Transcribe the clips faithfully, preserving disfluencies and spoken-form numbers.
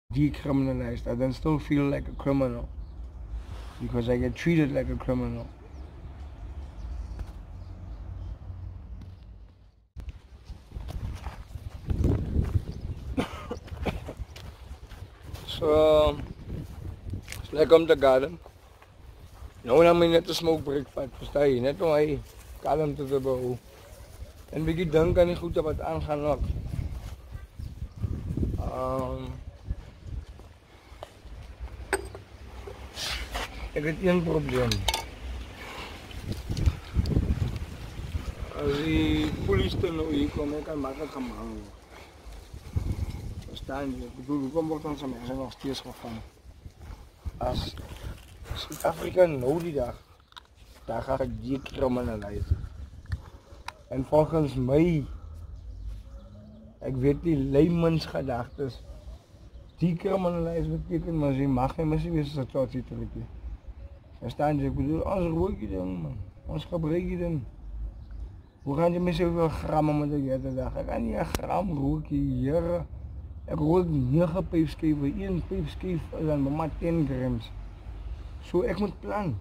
decriminalized, I then still feel like a criminal because I get treated like a criminal. So, it's like om te kalm. Nou na my net 'n smoke break vat, verstaan jy? Net om hy kalmte te behou. En bietjie dink aan die goede wat aangaan ook. Um, ek het een probleem. As die polisie nou hier kom, ek kan maklik gemang word. Verstaan jy? Ek bedoel, hoekom word ons mense nog steeds gevang? As Suid-Afrika nou die dag, daar gaan ek decriminalize. En volgens my, ek weet die layman's gedagtes, decriminalize beteken, maar jy mag nie missie wees as 'n totsie terugkie. Verstaan jy? Ek bedoel, ons rook die ding, man. Ons gebruik die ding. Hoe gaan jy met soveel gramme met die hele dag? Ek kan nie 'n gram rook nie, here. Ek rook nege pypskywe, een pypskyf is dan maar ten grams. So ek moet plan.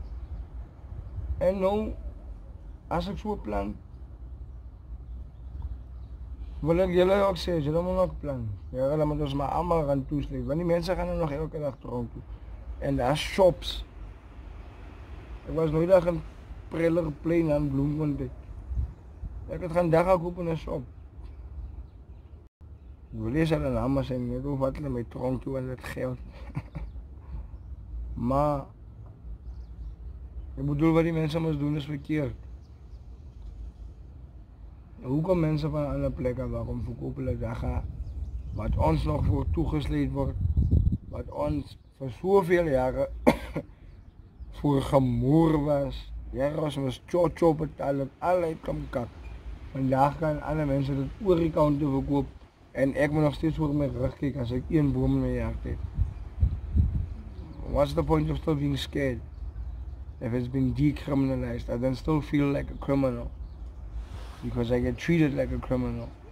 En nou, as ek so plan, wil ek julle ook sê, julle moet ook plan. Ja, hulle moet ons maar allemaal gaan toesluit, want die mense gaan er nog elke dag tronk toe. En daar is shops. Ek was nooit dag in Preller Plain aan Bloemfontein. Ek het gaan dag koop in 'n shop. Ek wil lees hulle name sê, net hoe wat hulle my tronk toe en dit geld. Maar, ek bedoel wat die mense moet doen is verkeerd. Hoekom mense van ander plekke, waarom verkoop hulle dagga, wat ons nog voor toegesluit word, wat ons vir soveel jare voor gemoer was, jare ons ons cho-cho betaal en allerlei kamkak. Vandaag kan alle mense dit oor die kant te verkoop en ek moet nog steeds voor my rug kyk as ek een boom in my hart het. What's the point of still being scared? If it's been decriminalized, I then still feel like a criminal because I get treated like a criminal.